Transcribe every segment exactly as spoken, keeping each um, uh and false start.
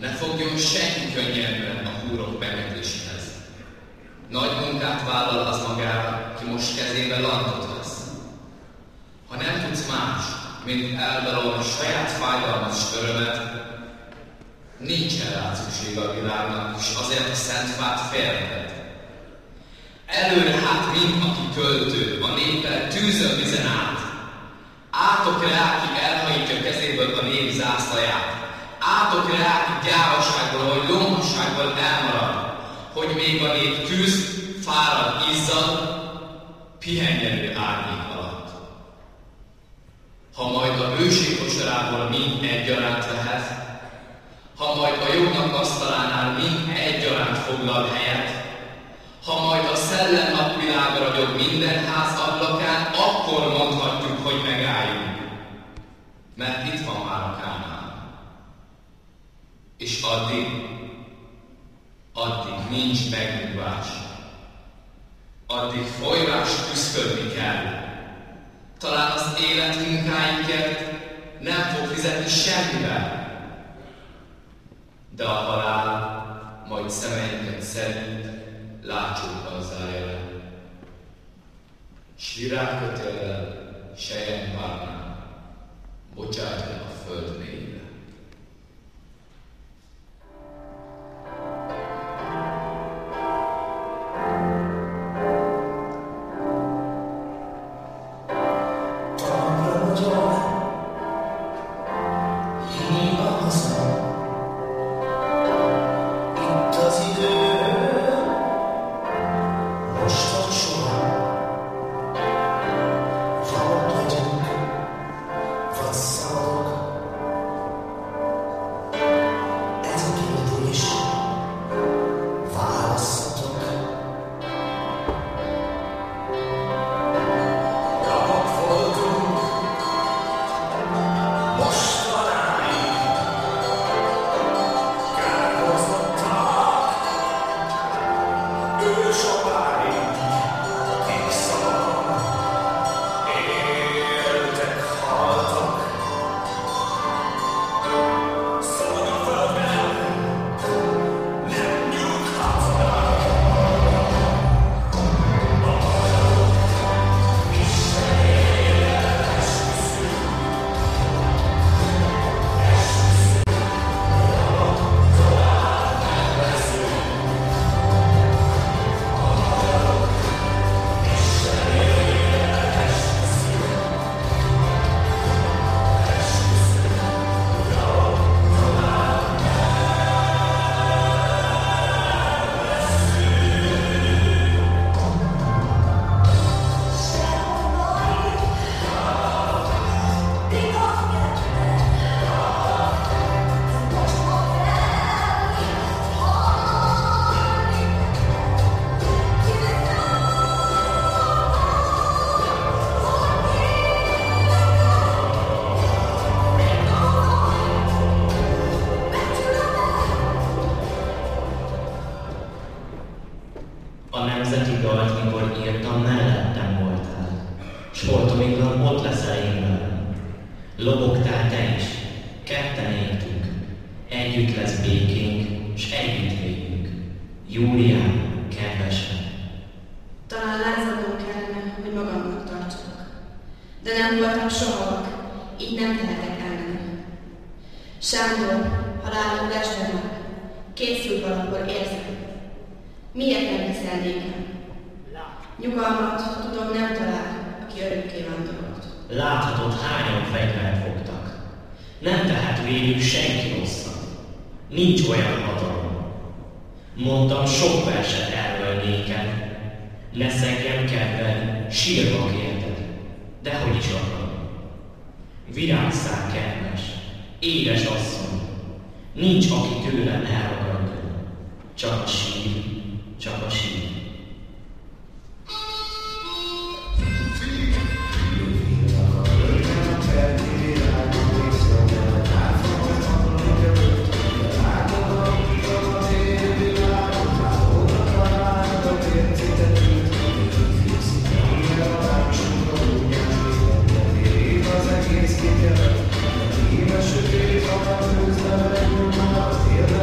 Ne fogjon senki könnyedben a húrok megetéséhez. Nagy munkát vállal az magára, ki most kezében lantot vesz. Ha nem tudsz más, mint eldalolni a saját fájdalmas örömet, nincsen rá szükség a világnak, és azért a szent fát félreted. Előre hát mind, aki költő, a néppel tűzön vizen át. Átok rá, ki elhajítja kezéből a nép zászlaját. Átok rá, ki gyávaságból vagy lomhasságból elmarad, hogy még a nép küzd, fárad, izzad, pihenjen árnyék alatt. Ha majd a hőség kocsorából mind egyaránt lehet, ha majd a jognak asztalánál mind egyaránt foglal helyet, ha majd a szellem napvilágra ragyog minden ház ablakán, akkor mondhatjuk, hogy megálljunk. Mert itt van már a Kánán. És addig, addig nincs megnyugvás. Addig folyrás küszködni kell. Talán az élet munkáinkért nem fog fizetni semmivel. De a halál majd szemeinket szerint látsókkal zárja le. S virágkötéllel, selyempárnál, bocsájtja a föld mélyére. Lobogtál te is, ketten éltünk, együtt lesz békénk, s együtt végünk. Júlián, kedvesen. Talán lázadnom kellene, hogy magamnak tartsak. De nem voltam soha, így nem tehetek ellene. Sándor, halálom lesdenek, készül valahol érzem. Miért nem hiszel nékem? Nyugalmat, tudom, nem talál, aki örökké vándorolt. Láthatod, hányan fegyvert fogtak. Nem tehet végül senki rosszat. Nincs olyan hatalom. Mondtam sok verset erről néked. Ne szegjem kedved, sírva kérted. Dehogy is akarom. Virágszál kedves, édes asszony. Nincs, aki tőlem elragadjon. Csak a sír, csak a sír. Sötét, a tűzben megnyomál,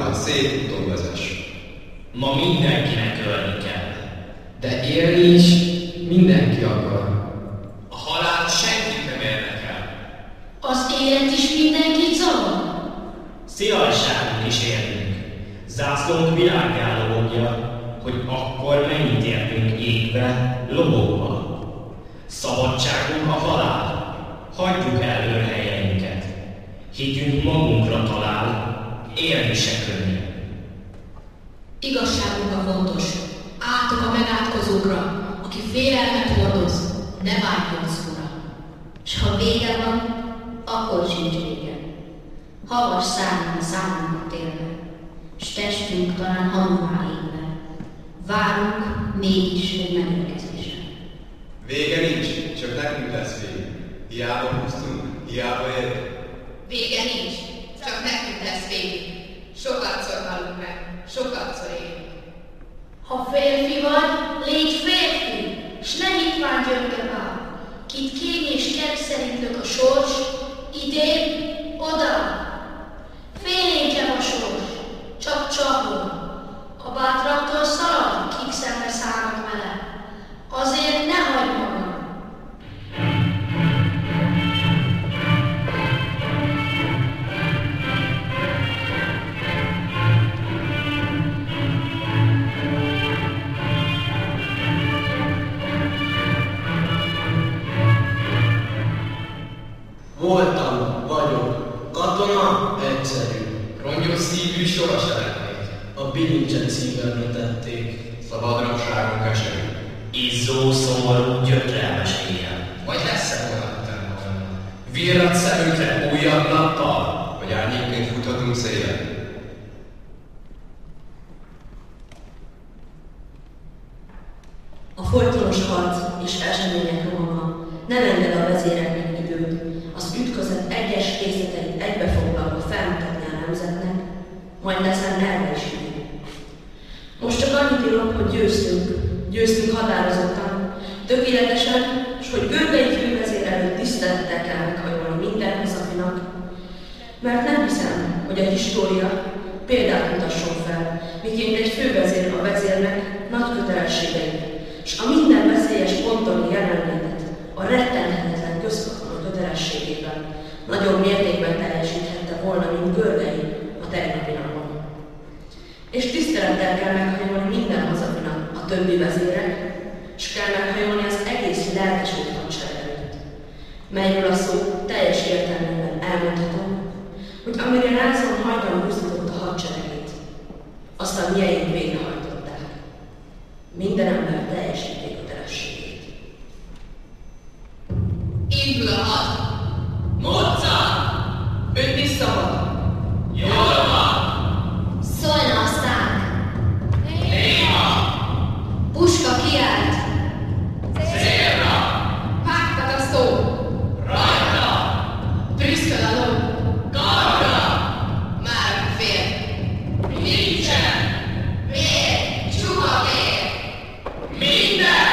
után szép úton vezess. Ma mindenkinek ölni kell. De élni is mindenki akar. A halál senkit nem érdekel. Az élet is mindenkit zavar. Szívajságon is élünk. Zászlónk világgá lobogja, hogy akkor mennyit értünk égbe, lobogva. Szabadságunk a halál. Hagyjuk el őrhelyeinket. Hitünk magunkra talál, élni se könnyű. Igazságunk a fontos. Átok a megátkozókra, aki félelmet hordoz, ne vágyjon szóra. S ha vége van, akkor sincs vége. Havas szárnyal számunkat élve, s testünk talán hamvá égve. Várunk mégis egy megérkezésre. Vége nincs, csak nekünk lesz vége. Hiába húztunk, hiába érünk. Vége nincs, csak nekünk lesz végig. Sokatszor halunk meg, sokatszor élünk. Ha férfi vagy, légy férfi, s ne hitvány gyönge vár. Kit kény és kek szerint lök a sors, idén, oda. Félénkem a sors, csak csapol. A bátraktól szalad, kik szembe szállnak vele. Azért ne hagyd magad. Voltam, vagyok, katona, egyszerű. Rongyos szívű soha se lették. A bilincset szívemre tették. Szabadrabságunk eserű. Izzó, szomorú, gyötrelmes éjjel. Vagy lesz-e olyan utána olyan? Virrat szemünkre újabb nappal? Vagy árnyékként futhatunk szélen. A folytonos harc és események rohama nem enged a vezéreknek időt, az ütközet egyes részleteit egybefoglalva felmutatni a nemzetnek, majd leszen erre is idő. Most csak annyit írok, hogy győztünk, győztünk határozottan, tökéletesen, és hogy Gördei fővezér előtt tisztelettel kell meghajolni minden hazafinak, mert nem hiszem, hogy a história példát mutasson fel, miként egy fővezér a vezérnek nagy kötelességeit, és a minden veszélyes ponton jelenlétet a rettenhetetlen közkatona kötelességében nagyobb mértékben teljesíthette volna, mint Gördei a tegnapi napon. És tisztelettel kell meghajolni minden hazafinak a többi vezérek, és kell meghajolni az egész lelkesült hadsereg előtt, melyről a szó teljes értelmében elmondható, hogy amire Rázon hajdan buzdított a hadseregét, azt a mieink végrehajtották. Minden ember teljesíti kötelességét. Indul a had! Mozza! Ütni szabad! Jól van! Szólna a szánk! Néma! Puska kiált! Célra! Págtat a szó! Rajta! Trüszköl a ló! Karra! Már fél! Nincsen! Vér! Csupa vér! Minden!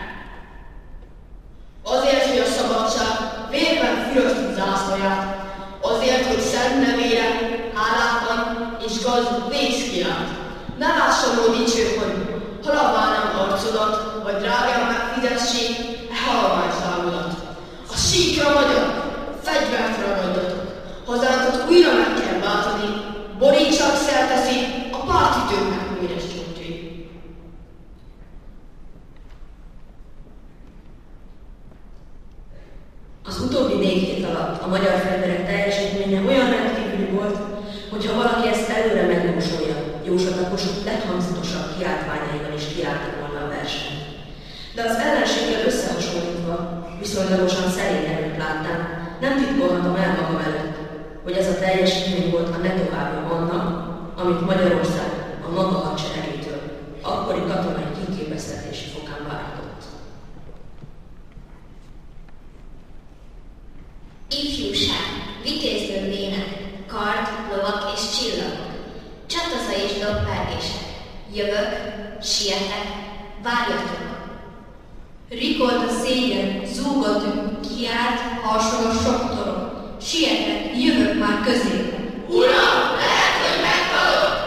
Azért, hogy a szabadság vérben füröszt zászlóját, azért, hogy szent nevére hálátlan és gazdag vész kiált. Ne lásson ó dicső, hogy halabálnám arcodat, vagy drágán megfizessék e halvány számodat. A síkra vagyok, fegyvert ragadjatok, hazánkat újra meg kell váltani, borítsak szerteszi a pártütőknek üres csontvég. Az utóbbi négy hét alatt a magyar fegyverek teljesítménye olyan rendkívüli volt, hogyha valaki ezt előre megjósolja, jóslatakosok leghangzatosabb kiáltványaival is kiálltak volna a versenyt. De az ellenséggel összehasonlítva viszonylagosan szerény erőt láttál, nem titkolhatom el magam előtt, hogy ez a teljesítmény volt a netovábbja annak, amit Magyarország a maga hadseregétől akkori katonai kiképeztetési fokán várhatott. Ifjúság, vitézlődnének, kard, lovak és csillagok, csataza és dobpergések, jövök, sietek, várjatok. Rikolt a szégyen, zúg a tű, kiált, harsog a sok torok. Sietek, jövök már középen. Uram, lehet, hogy meghalok!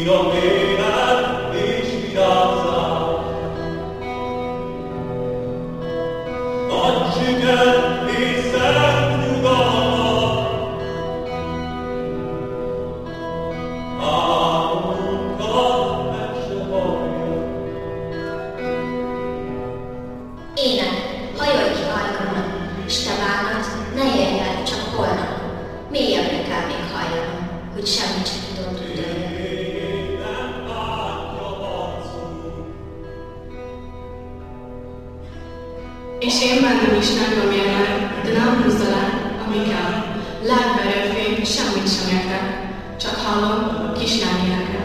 És én bennem is nagyom érlek, de nem húzza le, ami kell. Lágverő fény, semmit sem értek, csak hallom kislányi lelket.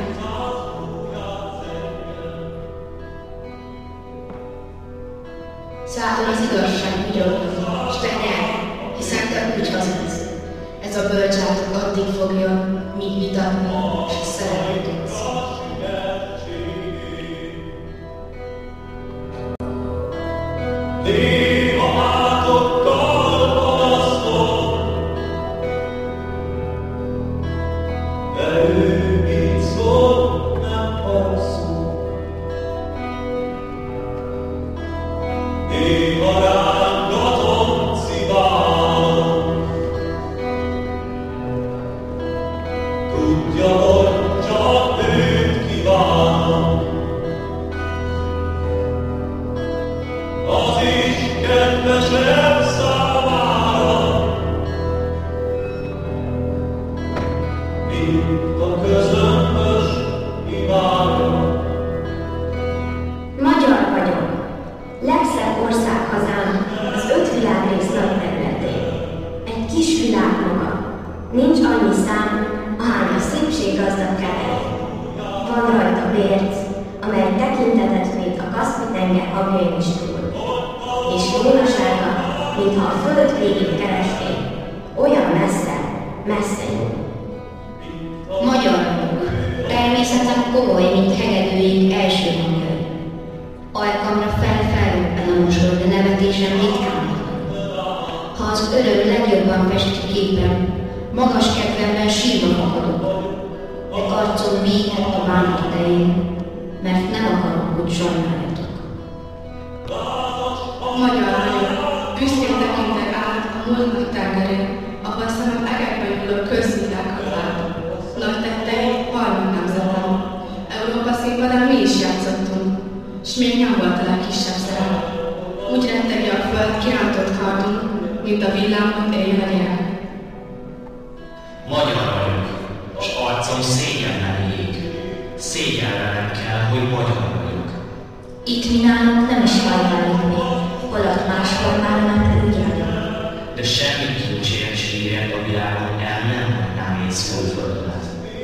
Szálljon az igazság vigyorogni, s te nyerj, hiszen te úgy hazudsz. Ez a bölcsátok addig fogja, míg vitatni, és szeretni tudsz.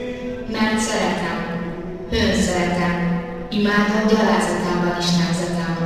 Mert szeretem, hőn szeretem, imádom gyalázatában is nemzetem.